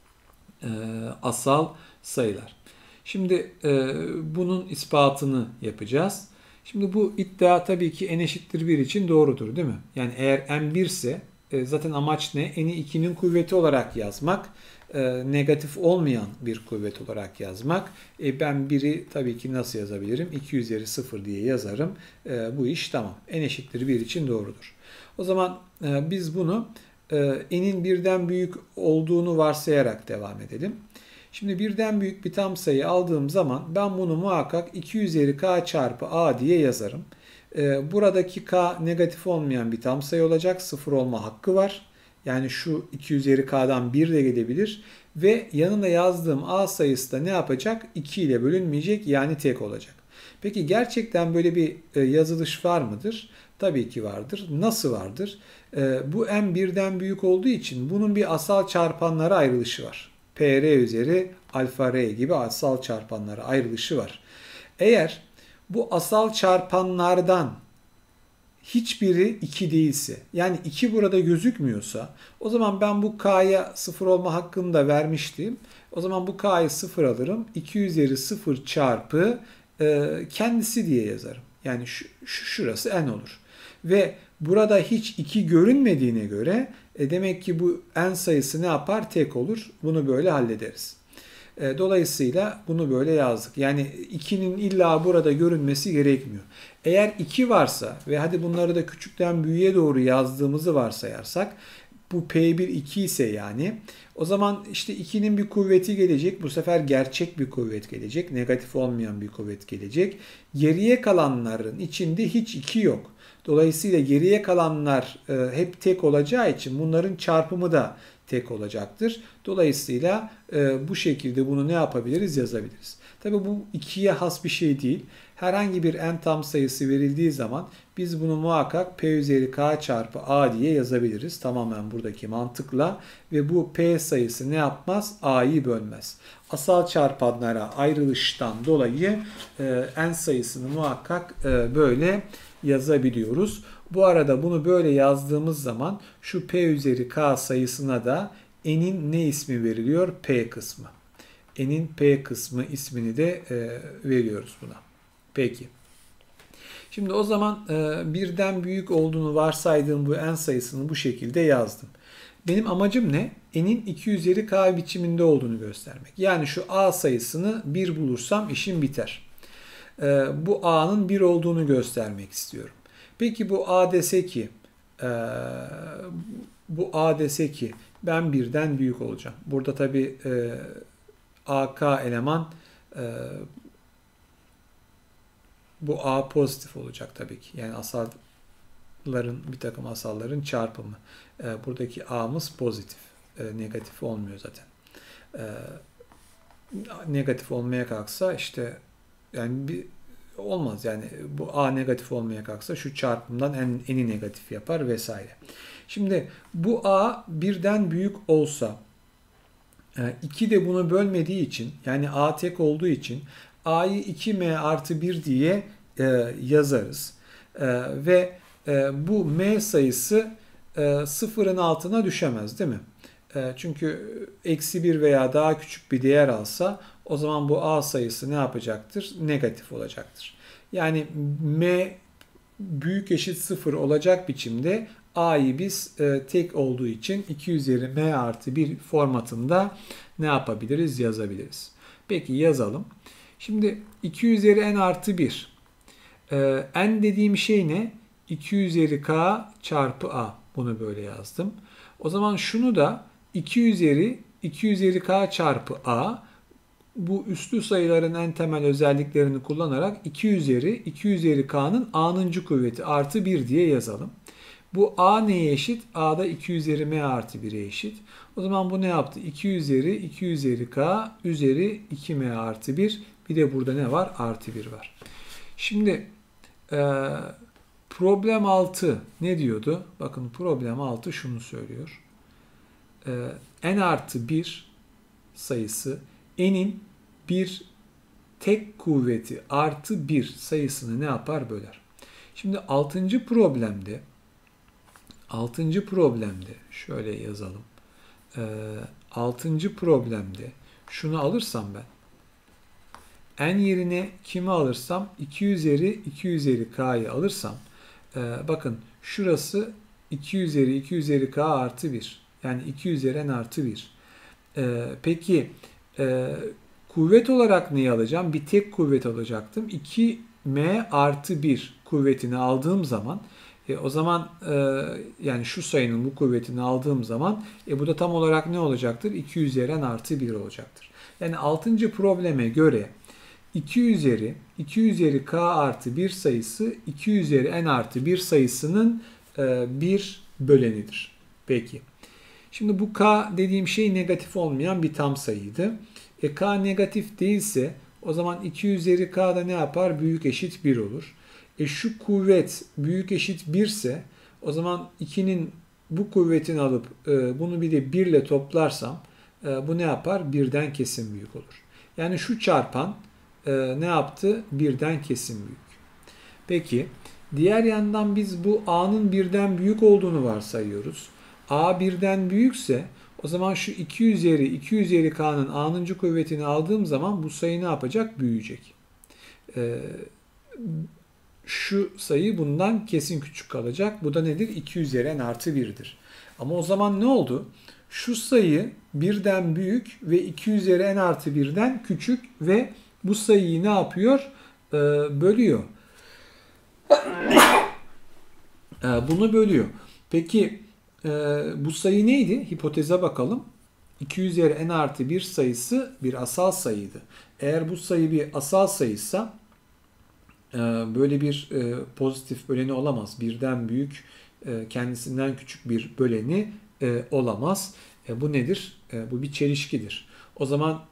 asal sayılar. Şimdi bunun ispatını yapacağız. Şimdi bu iddia tabii ki n eşittir 1 için doğrudur, değil mi? Yani eğer n 1 ise zaten amaç ne? N'i 2'nin kuvveti olarak yazmak. Negatif olmayan bir kuvvet olarak yazmak. Ben 1'i tabii ki nasıl yazabilirim? 2 üzeri 0 diye yazarım. Bu iş tamam. N eşittir 1 için doğrudur. O zaman biz bunu n'in birden büyük olduğunu varsayarak devam edelim. Şimdi birden büyük bir tam sayı aldığım zaman ben bunu muhakkak 2 üzeri k çarpı a diye yazarım. Buradaki k negatif olmayan bir tam sayı olacak. 0 olma hakkı var. Yani şu 2 üzeri k'dan 1 de gelebilir. Ve yanına yazdığım a sayısı da ne yapacak? 2 ile bölünmeyecek, yani tek olacak. Peki gerçekten böyle bir yazılış var mıdır? Tabii ki vardır. Nasıl vardır? Bu n birden büyük olduğu için bunun bir asal çarpanlara ayrılışı var. PR üzeri alfa r gibi asal çarpanlara ayrılışı var. Eğer bu asal çarpanlardan hiçbiri 2 değilse, yani 2 burada gözükmüyorsa, o zaman ben bu k'ya 0 olma hakkını da vermiştim. O zaman bu k'yı 0 alırım. 2 üzeri 0 çarpı kendisi diye yazarım. Yani şurası n olur. Ve burada hiç 2 görünmediğine göre demek ki bu n sayısı ne yapar? Tek olur. Bunu böyle hallederiz. Dolayısıyla bunu böyle yazdık. Yani 2'nin illa burada görünmesi gerekmiyor. Eğer 2 varsa ve hadi bunları da küçükten büyüğe doğru yazdığımızı varsayarsak, bu P1 2 ise yani, o zaman işte 2'nin bir kuvveti gelecek. Bu sefer gerçek bir kuvvet gelecek. Negatif olmayan bir kuvvet gelecek. Geriye kalanların içinde hiç 2 yok. Dolayısıyla geriye kalanlar hep tek olacağı için bunların çarpımı da tek olacaktır. Dolayısıyla bu şekilde bunu ne yapabiliriz? Yazabiliriz. Tabi bu 2'ye has bir şey değil. Herhangi bir n tam sayısı verildiği zaman biz bunu muhakkak p üzeri k çarpı a diye yazabiliriz. Tamamen buradaki mantıkla ve bu p sayısı ne yapmaz? A'yı bölmez. Asal çarpanlara ayrılıştan dolayı n sayısını muhakkak böyle yazabiliyoruz. Bu arada bunu böyle yazdığımız zaman şu p üzeri k sayısına da n'in ne ismi veriliyor? P kısmı. N'in P kısmı ismini de veriyoruz buna. Peki. Şimdi o zaman birden büyük olduğunu varsaydığım bu n sayısını bu şekilde yazdım. Benim amacım ne? N'in 2 üzeri k biçiminde olduğunu göstermek. Yani şu a sayısını 1 bulursam işim biter. Bu a'nın 1 olduğunu göstermek istiyorum. Peki bu a dese ki ben birden büyük olacağım. Burada tabi AK eleman bu A pozitif olacak tabii ki. Yani bir takım asalların çarpımı. Buradaki A'mız pozitif. Negatif olmuyor zaten. Negatif olmaya kalksa işte yani olmaz. Yani bu A negatif olmaya kalksa şu çarpımdan n'i negatif yapar vesaire. Şimdi bu A birden büyük olsa 2 de bunu bölmediği için, yani a tek olduğu için a'yı 2m artı 1 diye yazarız. Ve bu m sayısı sıfırın altına düşemez, değil mi? Çünkü eksi 1 veya daha küçük bir değer alsa o zaman bu a sayısı ne yapacaktır? Negatif olacaktır. Yani m büyük eşit 0 olacak biçimde a'yı biz tek olduğu için 2 üzeri m artı 1 formatında ne yapabiliriz? Yazabiliriz. Peki yazalım. Şimdi 2 üzeri n artı 1. N dediğim şey ne? 2 üzeri k çarpı a. Bunu böyle yazdım. O zaman şunu da 2 üzeri k çarpı a, bu üslü sayıların en temel özelliklerini kullanarak 2 üzeri k'nın a'nıncı kuvveti artı 1 diye yazalım. Bu a neye eşit? A da 2 üzeri m artı 1'e eşit. O zaman bu ne yaptı? 2 üzeri k üzeri 2m artı 1. Bir de burada ne var? Artı 1 var. Şimdi problem 6 ne diyordu? Bakın problem 6 şunu söylüyor. N artı 1 sayısı n'in bir tek kuvveti artı 1 sayısını ne yapar? Böler. Şimdi 6. problemde şöyle yazalım. 6. problemde şunu alırsam ben, n yerine kimi alırsam 2 üzeri k'yı alırsam, bakın şurası 2 üzeri k artı 1. Yani 2 üzeri n artı 1. Peki kuvvet olarak neyi alacağım? Bir tek kuvvet alacaktım. 2m artı 1 kuvvetini aldığım zaman, o zaman yani şu sayının bu kuvvetini aldığım zaman bu da tam olarak ne olacaktır? 2 üzeri n artı 1 olacaktır. Yani 6. probleme göre 2 üzeri k artı 1 sayısı 2 üzeri n artı 1 sayısının bir bölenidir. Peki. Şimdi bu k dediğim şey negatif olmayan bir tam sayıydı. K negatif değilse o zaman 2 üzeri k da ne yapar? Büyük eşit 1 olur. Şu kuvvet büyük eşit 1 ise o zaman 2'nin bu kuvvetini alıp bunu bir de 1 ile toplarsam bu ne yapar? 1'den kesin büyük olur. Yani şu çarpan ne yaptı? 1'den kesin büyük. Peki diğer yandan biz bu a'nın 1'den büyük olduğunu varsayıyoruz. A 1'den büyükse o zaman şu 2 üzeri k'nın a'nıncı kuvvetini aldığım zaman bu sayı ne yapacak? Büyüyecek. Şu sayı bundan kesin küçük kalacak. Bu da nedir? 2 üzeri n artı 1'dir. Ama o zaman ne oldu? Şu sayı 1'den büyük ve 2 üzeri n artı 1'den küçük ve bu sayıyı ne yapıyor? Bölüyor. Bunu bölüyor. Peki bu sayı neydi? Hipoteze bakalım. 2 üzeri n artı 1 sayısı bir asal sayıydı. Eğer bu sayı bir asal sayıysa böyle bir pozitif böleni olamaz. Birden büyük, kendisinden küçük bir böleni olamaz. Bu nedir? Bu bir çelişkidir. O zaman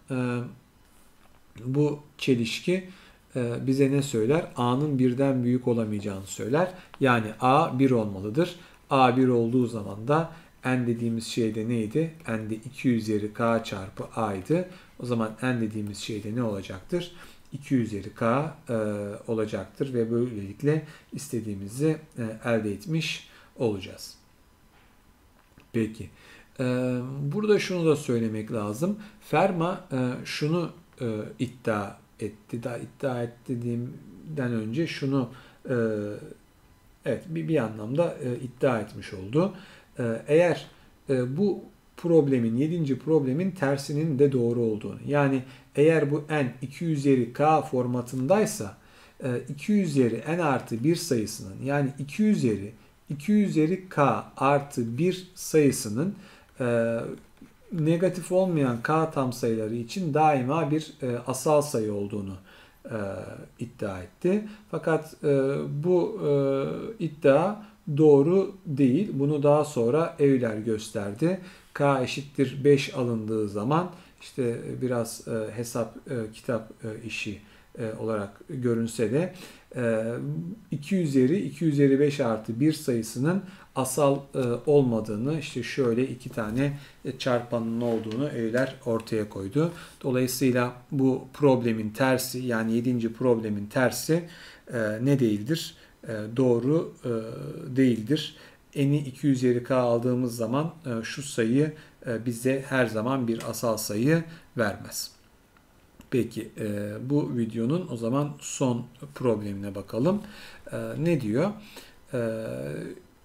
bu çelişki bize ne söyler? A'nın birden büyük olamayacağını söyler. Yani A 1 olmalıdır. A 1 olduğu zaman da n dediğimiz şey de neydi? N de 2 üzeri k çarpı a'ydı. O zaman n dediğimiz şey de ne olacaktır? 2 üzeri k olacaktır ve böylelikle istediğimizi elde etmiş olacağız. Peki. Burada şunu da söylemek lazım. Fermat şunu iddia etti. Daha iddia ettiğimden önce şunu evet bir anlamda iddia etmiş oldu. Eğer bu problemin 7. problemin tersinin de doğru olduğunu, yani eğer bu n 2 üzeri k formatındaysa 2 üzeri n artı 1 sayısının, yani 2 üzeri k artı 1 sayısının negatif olmayan k tam sayıları için daima bir asal sayı olduğunu iddia etti. Fakat bu iddia doğru değil. Bunu daha sonra Euler gösterdi. K eşittir 5 alındığı zaman işte biraz hesap kitap işi olarak görünse de 2 üzeri 5 artı 1 sayısının asal olmadığını, işte şöyle iki tane çarpanın olduğunu Euler ortaya koydu. Dolayısıyla bu problemin tersi, yani 7. problemin tersi ne değildir? Doğru değildir. N'i 2 üzeri k aldığımız zaman şu sayı bize her zaman bir asal sayı vermez. Peki bu videonun o zaman son problemine bakalım. Ne diyor?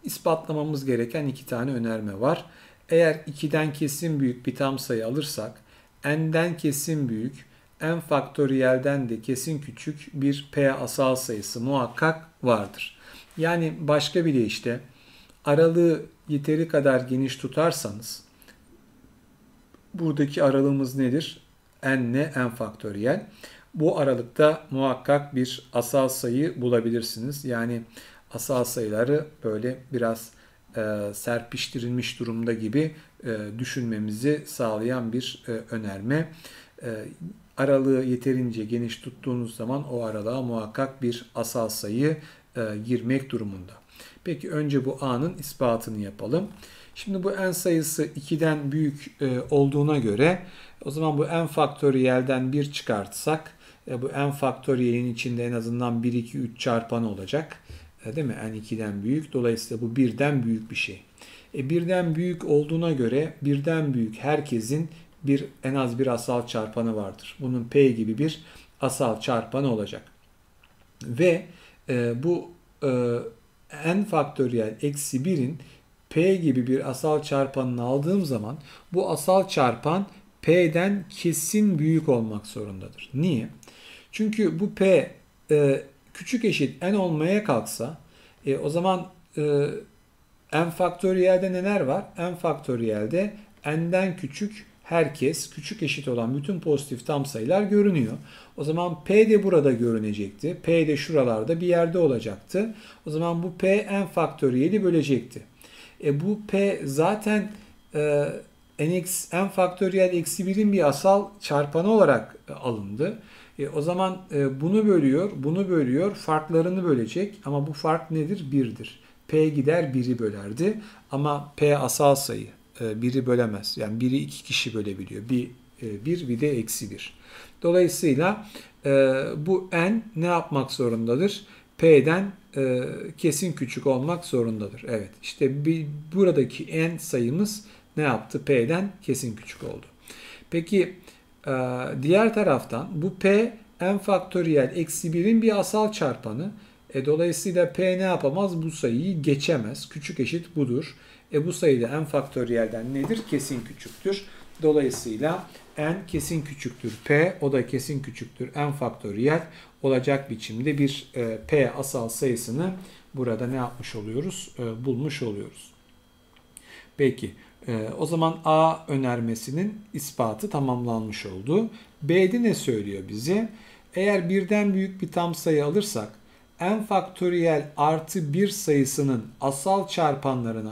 ispatlamamız gereken iki tane önerme var. Eğer 2'den kesin büyük bir tam sayı alırsak n'den kesin büyük, n faktöriyelden de kesin küçük bir p asal sayısı muhakkak vardır. Yani başka bir deyişle aralığı yeteri kadar geniş tutarsanız buradaki aralığımız nedir? N ile n faktöriyel. Bu aralıkta muhakkak bir asal sayı bulabilirsiniz. Yani asal sayıları böyle biraz serpiştirilmiş durumda gibi düşünmemizi sağlayan bir önerme. Aralığı yeterince geniş tuttuğunuz zaman o aralığa muhakkak bir asal sayı girmek durumunda. Peki önce bu a'nın ispatını yapalım. Şimdi bu n sayısı 2'den büyük olduğuna göre o zaman bu n faktöriyelden 1 çıkartsak bu n faktöriyelin içinde en azından 1, 2, 3 çarpanı olacak. Değil mi? N 2'den büyük. Dolayısıyla bu 1'den büyük bir şey. Birden büyük olduğuna göre birden büyük herkesin en az bir asal çarpanı vardır. Bunun p gibi bir asal çarpanı olacak. Ve bu n faktöriyel eksi 1'in p gibi bir asal çarpanını aldığım zaman bu asal çarpan p'den kesin büyük olmak zorundadır. Niye? Çünkü bu p küçük eşit n olmaya kalksa o zaman n faktöriyelde neler var? N faktöriyelde n'den küçük herkes, küçük eşit olan bütün pozitif tam sayılar görünüyor. O zaman p de burada görünecekti. P de şuralarda bir yerde olacaktı. O zaman bu p n faktöriyeli bölecekti. Bu p zaten n faktöriyel eksi 1'in bir asal çarpanı olarak alındı. O zaman bunu bölüyor, bunu bölüyor, farklarını bölecek. Ama bu fark nedir? 1'dir. P gider 1'i bölerdi. Ama P asal sayı 1'i bölemez. Yani 1'i 2 kişi bölebiliyor. Bir de eksi 1. Dolayısıyla bu n ne yapmak zorundadır? P'den kesin küçük olmak zorundadır. Evet, işte buradaki n sayımız ne yaptı? P'den kesin küçük oldu. Peki diğer taraftan bu p n faktöriyel eksi 1'in bir asal çarpanı. Dolayısıyla p ne yapamaz? Bu sayıyı geçemez. Küçük eşit budur. Bu sayı da n faktöriyelden nedir? Kesin küçüktür. Dolayısıyla n kesin küçüktür p, o da kesin küçüktür n faktöriyel olacak biçimde bir p asal sayısını burada ne yapmış oluyoruz? Bulmuş oluyoruz. Peki. O zaman A önermesinin ispatı tamamlanmış oldu. B'de ne söylüyor bize? Eğer birden büyük bir tam sayı alırsak n faktöriyel artı 1 sayısının asal çarpanlarını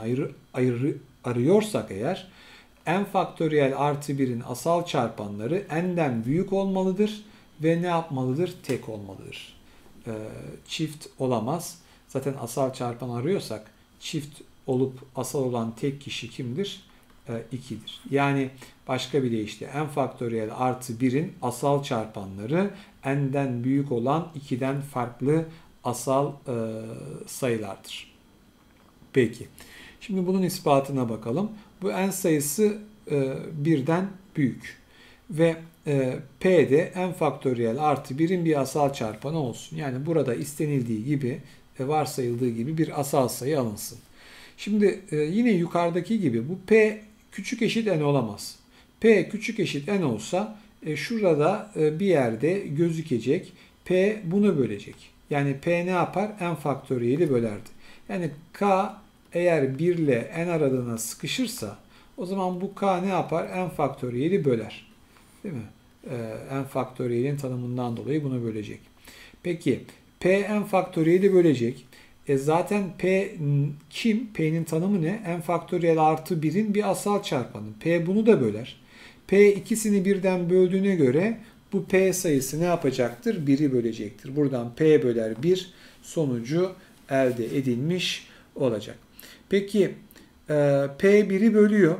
arıyorsak eğer n faktöriyel artı 1'in asal çarpanları n'den büyük olmalıdır ve ne yapmalıdır? Tek olmalıdır. Çift olamaz. Zaten asal çarpan arıyorsak çift olup asal olan tek kişi kimdir? 2'dir. Yani başka bir deyişle n faktöriyel artı 1'in asal çarpanları n'den büyük olan 2'den farklı asal sayılardır. Peki. Şimdi bunun ispatına bakalım. Bu n sayısı 1'den büyük. Ve p de n faktöriyel artı 1'in bir asal çarpanı olsun. Yani burada istenildiği gibi, varsayıldığı gibi bir asal sayı alınsın. Şimdi yine yukarıdaki gibi bu p küçük eşit n olamaz. P küçük eşit n olsa şurada bir yerde gözükecek. P bunu bölecek. Yani p ne yapar? N faktöriyeli bölerdi. Yani k eğer 1 ile n aralığına sıkışırsa o zaman bu k ne yapar? N faktöriyeli böler. Değil mi? N faktöriyelin tanımından dolayı bunu bölecek. Peki p n faktöriyeli bölecek. Zaten p kim? P'nin tanımı ne? N faktöriyel artı 1'in bir asal çarpanı. P bunu da böler. P ikisini birden böldüğüne göre bu p sayısı ne yapacaktır? 1'i bölecektir. Buradan p böler 1 sonucu elde edilmiş olacak. Peki p 1'i bölüyor.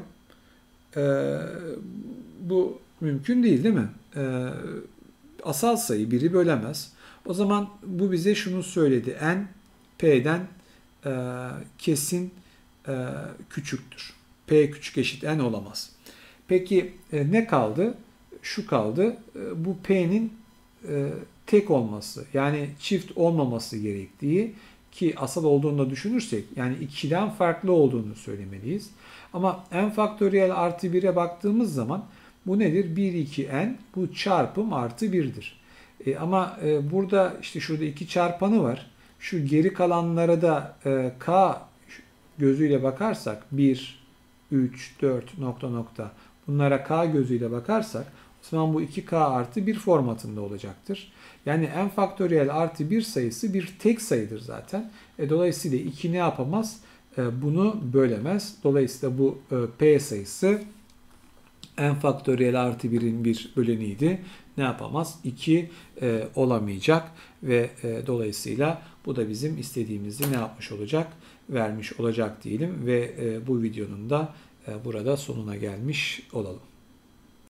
Bu mümkün değil mi? Asal sayı 1'i bölemez. O zaman bu bize şunu söyledi. N P'den kesin küçüktür. P küçük eşit n olamaz. Peki ne kaldı? Şu kaldı. Bu P'nin tek olması, yani çift olmaması gerektiği. ki asal olduğunu da düşünürsek yani 2'den farklı olduğunu söylemeliyiz. Ama n faktöriyel artı 1'e baktığımız zaman bu nedir? 1, 2, n bu çarpım artı 1'dir. Ama burada işte şurada 2 çarpanı var. Şu geri kalanlara da k gözüyle bakarsak 1, 3, 4 nokta nokta bunlara k gözüyle bakarsak o zaman bu 2k artı 1 formatında olacaktır. Yani n faktöriyel artı 1 sayısı bir tek sayıdır zaten. Dolayısıyla 2 ne yapamaz? Bunu bölemez. Dolayısıyla bu p sayısı n faktöriyel artı 1'in bir böleniydi. Ne yapamaz? 2 olamayacak ve dolayısıyla bu da bizim istediğimizi ne yapmış olacak? Vermiş olacak diyelim ve bu videonun da burada sonuna gelmiş olalım.